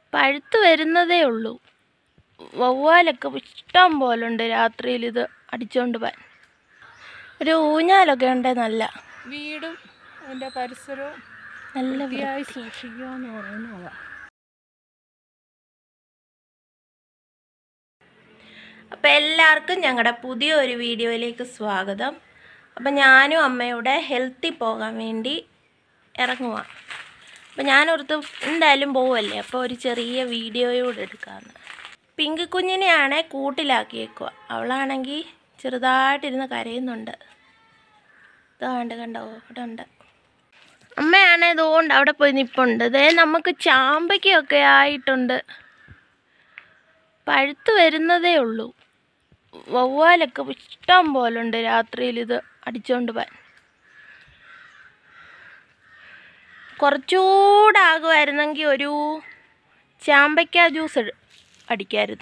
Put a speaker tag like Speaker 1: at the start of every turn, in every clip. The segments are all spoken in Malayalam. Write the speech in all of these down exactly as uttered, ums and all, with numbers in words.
Speaker 1: പഴുത്ത് വരുന്നതേ ഉള്ളൂ. വവ്വാലൊക്കെ ഇഷ്ടം പോലുണ്ട് രാത്രിയിൽ ഇത് അടിച്ചുകൊണ്ട് പോകാൻ. ഒരു ഊഞ്ഞാലൊക്കെ ഉണ്ട്. നല്ല
Speaker 2: വീടും അതിൻ്റെ പരിസരവും
Speaker 1: നല്ല
Speaker 2: വൃത്തിയായി സൂക്ഷിക്കുക എന്ന് പറയുന്നതാണ്.
Speaker 1: അപ്പം എല്ലാവർക്കും ഞങ്ങളുടെ പുതിയ ഒരു വീഡിയോയിലേക്ക് സ്വാഗതം. അപ്പം ഞാനും അമ്മയുടെ ഹെൽത്തിൽ പോകാൻ വേണ്ടി ഇറങ്ങുക. അപ്പം ഞാനോർത്ത് എന്തായാലും പോവല്ലേ, അപ്പോൾ ഒരു ചെറിയ വീഡിയോയോടെ എടുക്കാമെന്ന്. പിങ്ക് കുഞ്ഞിനെയാണെ കൂട്ടിലാക്കിയേക്കുക. അവളാണെങ്കിൽ ചെറുതായിട്ടിരുന്ന് കരയുന്നുണ്ട്. ഇതാണ്ട് കണ്ടോ, ഇവിടെ ഉണ്ട്. അമ്മയാണേ ഇതുകൊണ്ട് അവിടെ പോയി നിൽപ്പുണ്ട്. ഇതേ നമുക്ക് ചാമ്പയ്ക്കൊക്കെ ആയിട്ടുണ്ട്. പഴുത്ത് വരുന്നതേ ഉള്ളൂ. വവ്വാലൊക്കെ ഇഷ്ടം പോലുണ്ട് രാത്രിയിൽ ഇത് അടിച്ചുകൊണ്ട് പോകാൻ. കുറച്ചുകൂടെ ആകുമായിരുന്നെങ്കിൽ ഒരു ചാമ്പയ്ക്ക ജ്യൂസ് അടിക്കായിരുന്നു.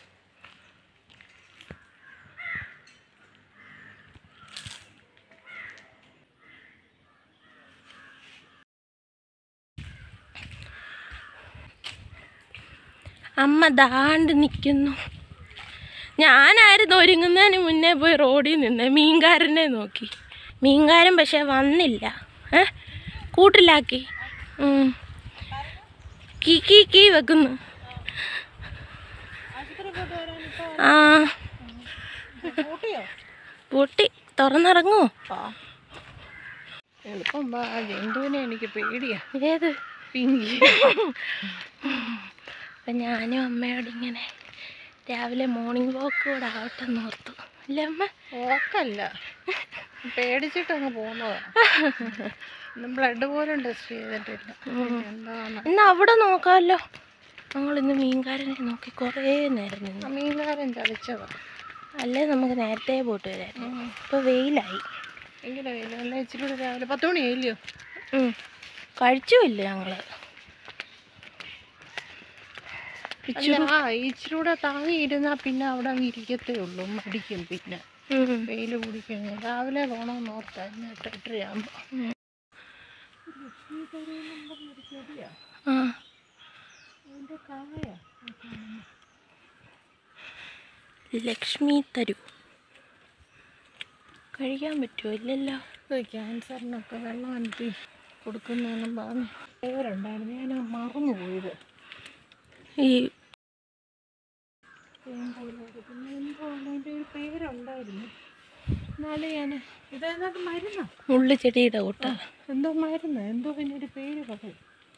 Speaker 1: അമ്മ ദാണ്ട് നിൽക്കുന്നു. ഞാനായിരുന്നു ഒരുങ്ങുന്നതിന് മുന്നേ പോയി റോഡിൽ നിന്ന് മീൻകാരനെ നോക്കി. മീൻകാരൻ പക്ഷേ വന്നില്ല. ഏ കൂട്ടിലാക്കി കീ കീ കീ വെക്കുന്നു. ആ പൂട്ടി തുറന്നിറങ്ങുമോ?
Speaker 2: എളുപ്പം വാ, ജന്തുവിനെ എനിക്ക് പേടിയാ.
Speaker 1: ഏത്
Speaker 2: പിങ്കി.
Speaker 1: അപ്പം ഞാനും അമ്മയോടിങ്ങനെ രാവിലെ മോർണിംഗ് വാക്ക് കൂടെ ആവട്ടെ എന്ന് ഓർത്തു. അല്ലേ അമ്മ?
Speaker 2: ഓക്കല്ല, പേടിച്ചിട്ടങ്ങ് പോകുന്നതാണ്. ബ്ലഡ് പോലും ടെസ്റ്റ് ചെയ്തിട്ടില്ല. എന്താണ്
Speaker 1: ഇന്ന് അവിടെ നോക്കാമല്ലോ. ഞങ്ങളിന്ന് മീൻകാരനെ നോക്കി കുറേ നേരം നിന്ന്.
Speaker 2: മീൻകാരൻ ചതിച്ചതാണ്.
Speaker 1: അല്ലേ നമുക്ക് നേരത്തെ പോയിട്ട് വരായിരുന്നു. ഇപ്പോൾ വെയിലായി.
Speaker 2: എങ്ങനെ വെയിൽ നല്ല ഇച്ചിരി കൂടെ രാവിലെ പത്ത് മണിയായില്ലയോ?
Speaker 1: കഴിച്ചുമില്ല ഞങ്ങൾ.
Speaker 2: ആ ഇച്ചിരി കൂടെ താങ്ങി ഇരുന്നാൽ പിന്നെ അവിടെ അങ്ങ് ഇരിക്കത്തേ ഉള്ളൂ. മടിക്കും പിന്നെ വെയിൽ കുടിക്കഴിഞ്ഞാൽ. രാവിലെ പോകണമെന്ന് ഓർത്തായിരുന്നു എട്ട് എട്ടരയാകുമ്പോൾ. അതിൻ്റെ കായ
Speaker 1: ലക്ഷ്മി തരൂ. കഴിക്കാൻ പറ്റുമോ? ഇല്ലല്ലോ.
Speaker 2: ക്യാൻസറിനൊക്കെ വെള്ളം അനത്തി കൊടുക്കുന്നതെന്നും പറഞ്ഞ് പേരുണ്ടായിരുന്നു. ഞാൻ മറന്നു പോയത്.
Speaker 1: ഈ
Speaker 2: പിന്നെ എന്തോ അതിൻ്റെ ഒരു പേരുണ്ടായിരുന്നു. എന്നാലും ഞാൻ ഇതെന്താ മരുന്നോ?
Speaker 1: മുള്ളുചെടിയുടെ കൂട്ട
Speaker 2: എന്തോ മരുന്ന്, എന്തോ പിന്നെ ഒരു പേര് പറയും.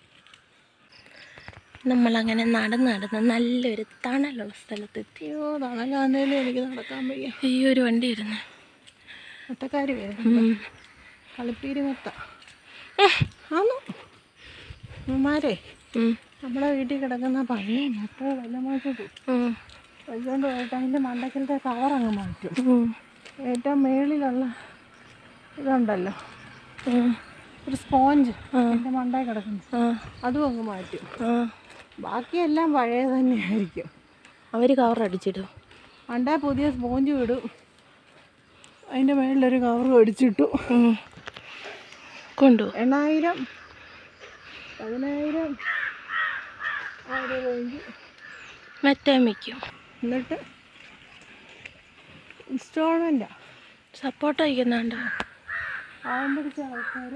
Speaker 1: നമ്മളങ്ങനെ നടന്ന് നടന്ന് നല്ലൊരു തണലുള്ള സ്ഥലത്തെത്തി.
Speaker 2: അയ്യോ, തണലാന്നേലും എനിക്ക് നടക്കാൻ വയ്യ.
Speaker 1: ഈ ഒരു വണ്ടി ഇരുന്ന്
Speaker 2: ഒറ്റക്കാർ വരുന്നു. കളിപ്പീര് മൊത്ത ആന്നു ഉമ്മാരെ നമ്മളെ വീട്ടിൽ കിടക്കുന്ന പഴയ മൊത്ത വല്ലമാറ്റത് വയ്യോണ്ട് പോയിട്ട് അതിൻ്റെ മണ്ടക്കിലത്തെ കവറങ്ങ് മാറ്റും. ഏറ്റവും മേളിലുള്ള ഇതുണ്ടല്ലോ, ഒരു സ്പോഞ്ച് എൻ്റെ മണ്ടയിൽ കിടക്കുന്നു, അതും അങ്ങ് മാറ്റും. ബാക്കിയെല്ലാം പഴയ തന്നെയായിരിക്കും.
Speaker 1: അവർ കവറടിച്ചിടും.
Speaker 2: മണ്ടേ പുതിയ സ്പോഞ്ച് വിടും. അതിൻ്റെ മേളിലൊരു കവർ അടിച്ചിട്ടു.
Speaker 1: കൊണ്ടു
Speaker 2: എണ്ണായിരം പതിനായിരം ആ ഒരു റേഞ്ച്
Speaker 1: മറ്റേ മിക്കും.
Speaker 2: എന്നിട്ട് ഇൻസ്റ്റാൾമെൻറ്റാ
Speaker 1: സപ്പോർട്ട് വയ്ക്കുന്നുണ്ടോ?
Speaker 2: പാവം പിടിച്ച ആൾക്കാർ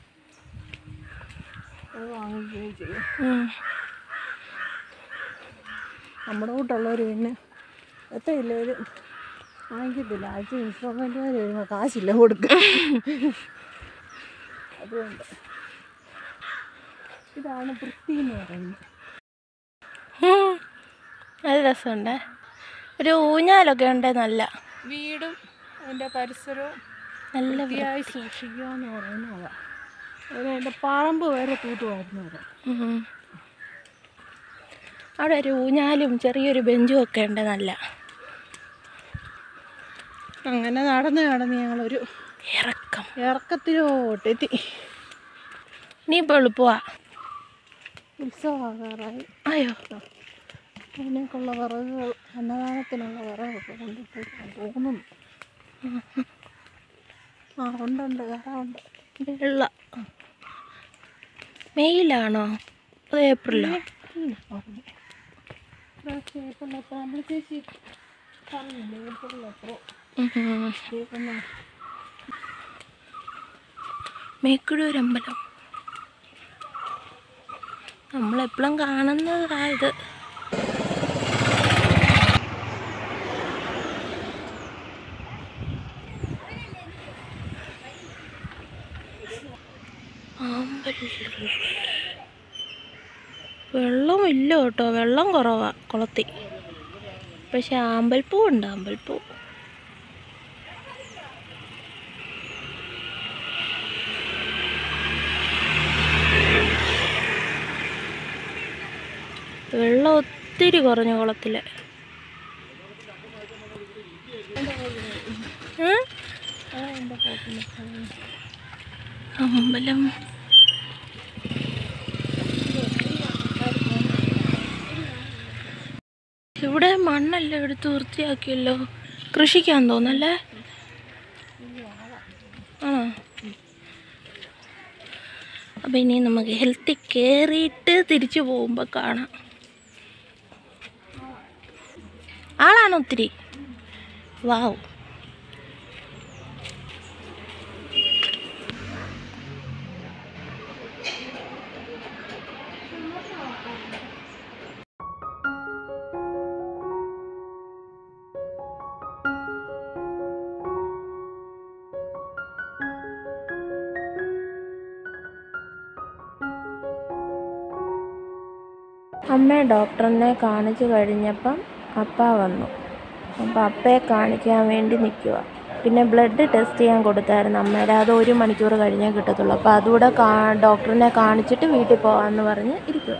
Speaker 2: അത് വാങ്ങിക്കുകയും ചെയ്യും. നമ്മുടെ കൂട്ടുള്ളവർ പിന്നെ എത്രയില്ലേലും വാങ്ങിക്കത്തില്ല. ആഴ്ച ഇൻസ്റ്റാൾമെൻറ്റുകാർ വരുമ്പോൾ കാശില്ല കൊടുക്കുക. അതുകൊണ്ട് ഇതാണ് വൃത്തി എന്ന് പറയുന്നത്.
Speaker 1: നല്ല രസമുണ്ട്. ഒരു ഊഞ്ഞാലൊക്കെ ഉണ്ട്. നല്ല
Speaker 2: വീടും അതിൻ്റെ പരിസരവും
Speaker 1: നല്ല
Speaker 2: വൃത്തിയായി സൂക്ഷിക്കുക എന്ന് പറയുന്നതാണ്. അതിന് അതിൻ്റെ പറമ്പ് വരെ തൂത്തുമായിരുന്നു വരാം.
Speaker 1: അവിടെ ഒരു ഊഞ്ഞാലും ചെറിയൊരു ബെഞ്ചും ഒക്കെ ഉണ്ട്. നല്ല
Speaker 2: അങ്ങനെ നടന്ന് നടന്ന് ഞങ്ങളൊരു
Speaker 1: ഇറക്കം
Speaker 2: ഇറക്കത്തിലോട്ടെത്തി.
Speaker 1: ഇനിയിപ്പോൾ എളുപ്പമാ.
Speaker 2: ഉത്സവമാകാറായി.
Speaker 1: അയ്യോ,
Speaker 2: അതിനേക്കുള്ള വിറകുകൾ, അന്നദാനത്തിനുള്ള വിറകൊക്കെ കൊണ്ടിട്ട് തോന്നുന്നു. ആ ഉണ്ടുണ്ട്, കറ ഉണ്ട്.
Speaker 1: വെള്ള മെയിലാണോ അത് ഏപ്രിലോ?
Speaker 2: ഏപ്രിലപ്പോ നമ്മൾ ചേച്ചി പറഞ്ഞില്ലേ ഏപ്രിലപ്പോ
Speaker 1: മേക്കുഴൂരമ്പലം നമ്മളെപ്പോഴും കാണുന്നതായത്. വെള്ളമില്ല കേട്ടോ, വെള്ളം കുറവാ കുളത്തിൽ. പക്ഷെ ആമ്പൽപ്പൂ ഉണ്ട്, ആമ്പൽപ്പൂ. വെള്ളം ഒത്തിരി കുറഞ്ഞു കുളത്തില്. അമ്പലം ഇവിടെ മണ്ണെല്ലാം എടുത്ത് വൃത്തിയാക്കിയല്ലോ. കൃഷിക്കാൻ തോന്നല്ലേ? ആണോ? അപ്പം ഇനി നമുക്ക് ഹെൽത്തി കയറിയിട്ട് തിരിച്ചു പോകുമ്പോൾ കാണാം. ആളാണോ ഒത്തിരി? വാവ്. അമ്മ ഡോക്ടറിനെ കാണിച്ചു കഴിഞ്ഞപ്പം അപ്പ വന്നു. അപ്പോൾ അപ്പയെ കാണിക്കാൻ വേണ്ടി നിൽക്കുക. പിന്നെ ബ്ലഡ് ടെസ്റ്റ് ചെയ്യാൻ കൊടുത്തായിരുന്നു അമ്മയുടെ. അത് ഒരു മണിക്കൂർ കഴിഞ്ഞേ കിട്ടത്തുള്ളൂ. അപ്പോൾ അതുകൂടെ കാ ഡോക്ടറിനെ കാണിച്ചിട്ട് വീട്ടിൽ പോകാമെന്ന് പറഞ്ഞ് ഇരിക്കുക.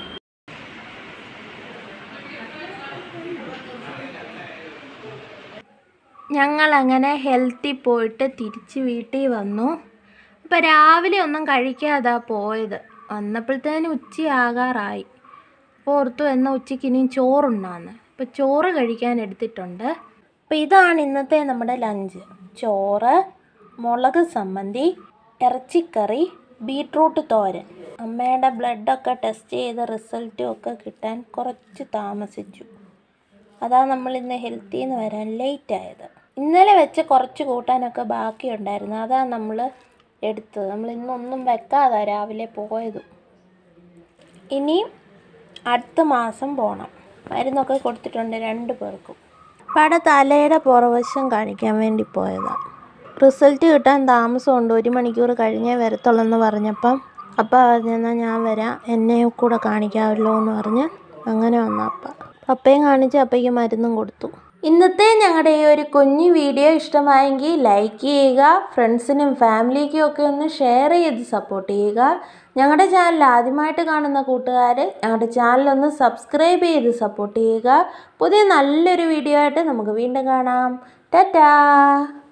Speaker 1: ഞങ്ങളങ്ങനെ ഹെൽത്തിൽ പോയിട്ട് തിരിച്ച് വീട്ടിൽ വന്നു. അപ്പോൾ രാവിലെ ഒന്നും കഴിക്കാതാ പോയത്. വന്നപ്പോഴത്തേനും ഉച്ചയാകാറായി. അപ്പോൾ ഓർത്തു എന്നാൽ ഉച്ചയ്ക്ക് ഇനിയും ചോറുണ്ടാന്ന്. അപ്പോൾ ചോറ് കഴിക്കാൻ എടുത്തിട്ടുണ്ട്. അപ്പോൾ ഇതാണ് ഇന്നത്തെ നമ്മുടെ ലഞ്ച്. ചോറ്, മുളക് സമ്മന്തി, ഇറച്ചിക്കറി, ബീട്രൂട്ട് തോരൻ. അമ്മയുടെ ബ്ലഡൊക്കെ ടെസ്റ്റ് ചെയ്ത റിസൾട്ടും ഒക്കെ കിട്ടാൻ കുറച്ച് താമസിച്ചു. അതാണ് നമ്മൾ ഇന്ന് ഹെൽത്തിൽ നിന്ന് വരാൻ ലേറ്റ് ആയത്. ഇന്നലെ വെച്ച് കുറച്ച് കൂട്ടാനൊക്കെ ബാക്കിയുണ്ടായിരുന്നു. അതാണ് നമ്മൾ എടുത്തത്. നമ്മൾ ഇന്നൊന്നും വെക്കാതെ രാവിലെ പോയത്. ഇനി അടുത്ത മാസം പോകണം. മരുന്നൊക്കെ കൊടുത്തിട്ടുണ്ട് രണ്ട് പേർക്കും. പട തലയുടെ പുറവശം കാണിക്കാൻ വേണ്ടി പോയതാണ്. റിസൾട്ട് കിട്ടാൻ താമസമുണ്ട്, ഒരു മണിക്കൂർ കഴിഞ്ഞേ വരത്തുള്ളെന്ന് പറഞ്ഞപ്പം അപ്പ പറഞ്ഞെന്നാൽ ഞാൻ വരാം, എന്നെ കൂടെ കാണിക്കാമല്ലോ എന്ന് പറഞ്ഞ് അങ്ങനെ വന്ന അപ്പ അപ്പയും കാണിച്ച് അപ്പയ്ക്ക് മരുന്നും കൊടുത്തു. ഇന്നത്തെ ഞങ്ങളുടെ ഈ ഒരു കുഞ്ഞു വീഡിയോ ഇഷ്ടമായെങ്കിൽ ലൈക്ക് ചെയ്യുക, ഫ്രണ്ട്സിനും ഫാമിലിക്കും ഒക്കെ ഒന്ന് ഷെയർ ചെയ്ത് സപ്പോർട്ട് ചെയ്യുക. ഞങ്ങളുടെ ചാനൽ ആദ്യമായിട്ട് കാണുന്ന കൂട്ടുകാർ ഞങ്ങളുടെ ചാനലൊന്ന് സബ്സ്ക്രൈബ് ചെയ്ത് സപ്പോർട്ട് ചെയ്യുക. പുതിയ നല്ലൊരു വീഡിയോ ആയിട്ട് നമുക്ക് വീണ്ടും കാണാം. ടാറ്റാ.